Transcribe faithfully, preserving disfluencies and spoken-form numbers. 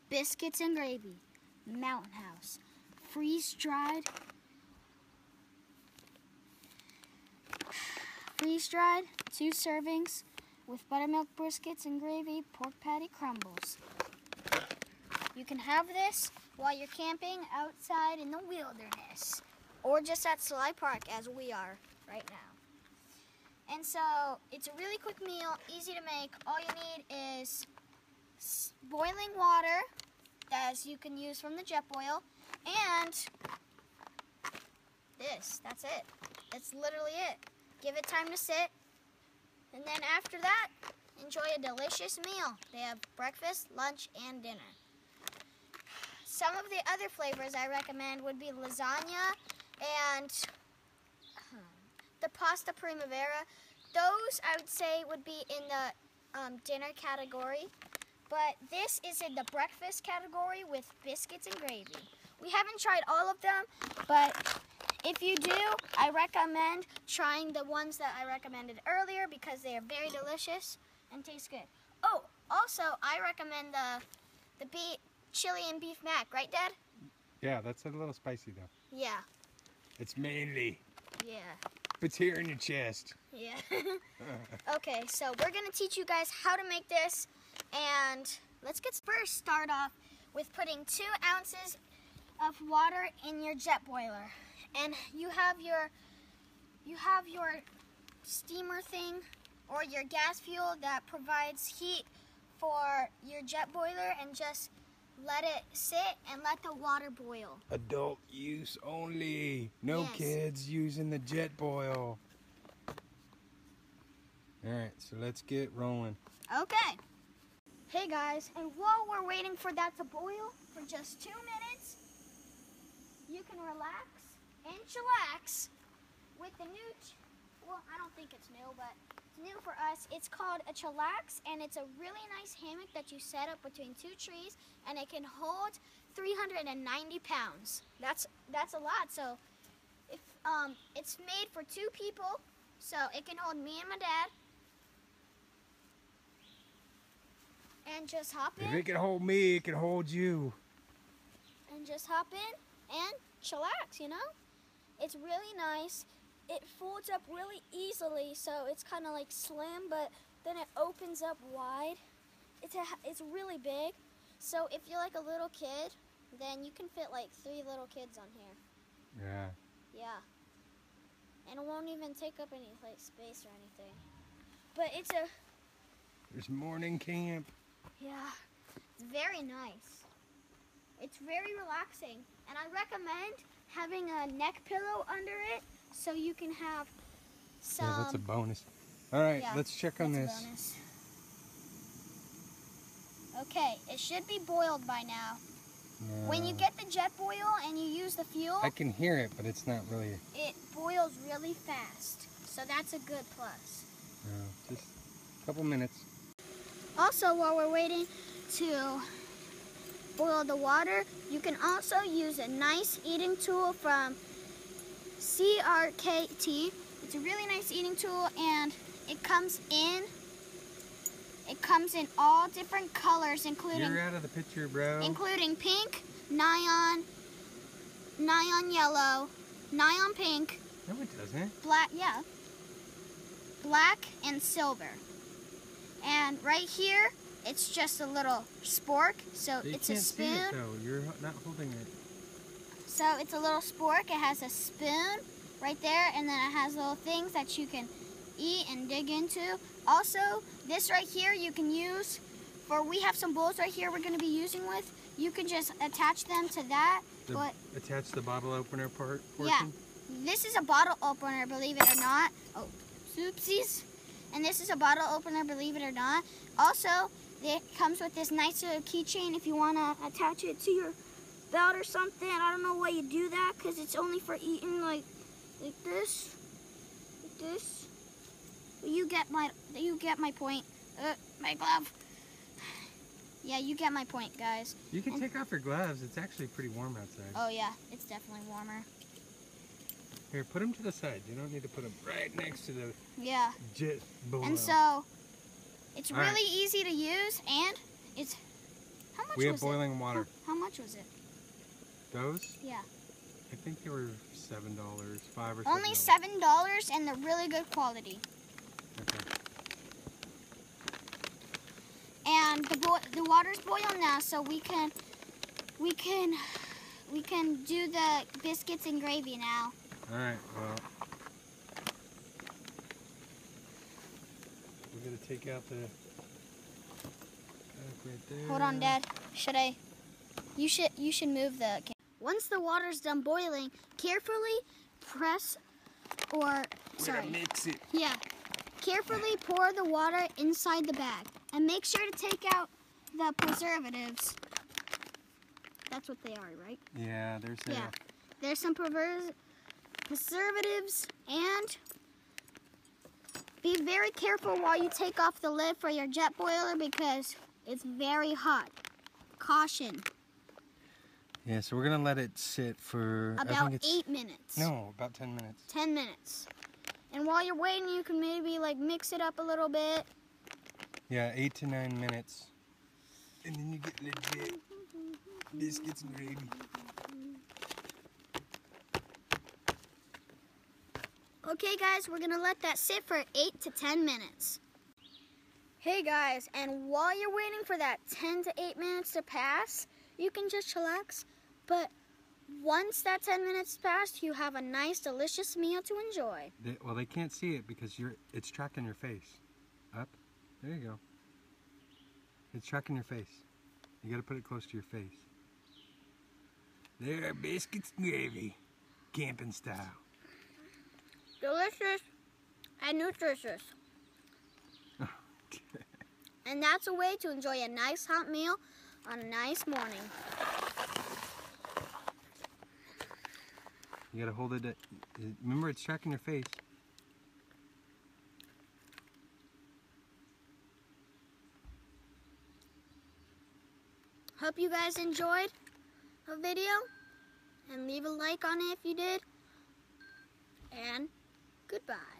biscuits and gravy, Mountain House, freeze-dried, freeze-dried, two servings with buttermilk biscuits and gravy, pork patty crumbles. You can have this while you're camping outside in the wilderness, or just at Sly Park as we are right now. And so it's a really quick meal, easy to make. All you need is boiling water, as you can use from the Jetboil, and this, that's it. That's literally it. Give it time to sit, and then after that, enjoy a delicious meal. They have breakfast, lunch, and dinner. Some of the other flavors I recommend would be lasagna and the pasta primavera. Those I would say would be in the um, dinner category, but this is in the breakfast category with biscuits and gravy. We haven't tried all of them, but if you do, I recommend trying the ones that I recommended earlier because they are very delicious and taste good. Oh, also I recommend the the beef chili and beef mac, right, Dad? Yeah, that's a little spicy though. Yeah. It's mainly. Yeah. It's here in your chest. Yeah. Okay, so we're gonna teach you guys how to make this, and let's get first start off with putting two ounces of water in your Jetboiler, and you have your you have your steamer thing or your gas fuel that provides heat for your Jetboiler, and just let it sit and let the water boil. Adult use only. No Yes. kids using the Jetboil. Alright, so let's get rolling. Okay. Hey guys, and while we're waiting for that to boil for just two minutes, you can relax and chillax with the new, ch well, I don't think it's new, but it's new for us. It's called a chillax, and it's a really nice hammock that you set up between two trees, and it can hold three hundred ninety pounds. That's that's a lot. So if um, it's made for two people, so it can hold me and my dad. And just hop in. If it can hold me, it can hold you. And just hop in and chillax, you know? It's really nice. It folds up really easily, so it's kind of like slim, but then it opens up wide. It's a, it's really big. So if you're like a little kid, then you can fit like three little kids on here. Yeah. Yeah. And it won't even take up any like space or anything. But it's a... There's morning camp. Yeah, it's very nice. It's very relaxing, and I recommend having a neck pillow under it so you can have some... Yeah, that's a bonus. All right, Yeah, let's check on that's a this. bonus. Okay, it should be boiled by now. No. When you get the Jetboil and you use the fuel, I can hear it, but it's not really... it boils really fast, so that's a good plus. No, just a couple minutes. Also, while we're waiting to boil the water, you can also use a nice eating tool from C R K T. It's a really nice eating tool, and it comes in it comes in all different colors, including You're out of the picture, bro. including pink, neon, neon yellow, neon pink, No, it doesn't. black, yeah, black and silver. And right here, it's just a little spork, so You it's can't a see it, spoon. though. You're not holding it. So it's a little spork. It has a spoon right there, and then it has little things that you can eat and dig into. Also, this right here you can use for, we have some bowls right here we're going to be using with. You can just attach them to that. The, but attach the bottle opener part portion? yeah, this is a bottle opener, believe it or not. Oh, oopsies. And this is a bottle opener, believe it or not. Also, it comes with this nice little keychain if you want to attach it to your belt or something. I don't know why you do that, because it's only for eating like like this, like this. But you get my you get my point. Uh, my glove. Yeah, you get my point, guys. You can And- take off your gloves. It's actually pretty warm outside. Oh yeah, it's definitely warmer. Here, put them to the side. You don't need to put them right next to the Yeah. jet boil. And so, it's All really right. easy to use, and it's, how much We have was boiling it? water. How, how much was it? Those? Yeah. I think they were seven dollars, five or seven. Only seven dollars, and they're really good quality. Okay. And the bo the water's boiled now, so we can we can we can do the biscuits and gravy now. All right. Well, we're gonna take out the. Right there. Hold on, Dad. Should I? You should you should move the. Once the water's done boiling, carefully press or We're sorry. gonna mix it. Yeah. Carefully pour the water inside the bag and make sure to take out the preservatives. That's what they are, right? Yeah, there's a. Yeah. There's some pervers preservatives, and be very careful while you take off the lid for your jet boiler because it's very hot. Caution. Yeah, so we're gonna let it sit for I About think it's, eight minutes. No, about ten minutes. Ten minutes. And while you're waiting, you can maybe like mix it up a little bit. Yeah, eight to nine minutes. And then you get legit biscuits and gravy. Okay guys, we're gonna let that sit for eight to ten minutes. Hey guys, and while you're waiting for that ten to eight minutes to pass, you can just chillax. But once that ten minutes passed, you have a nice, delicious meal to enjoy. They, well, they can't see it because you're. It's tracking your face. Up. There you go. It's tracking your face. You gotta put it close to your face. There are biscuits and gravy, camping style. Delicious and nutritious. And that's a way to enjoy a nice hot meal on a nice morning. You gotta hold it at, remember it's tracking your face. Hope you guys enjoyed the video, and leave a like on it if you did. And goodbye.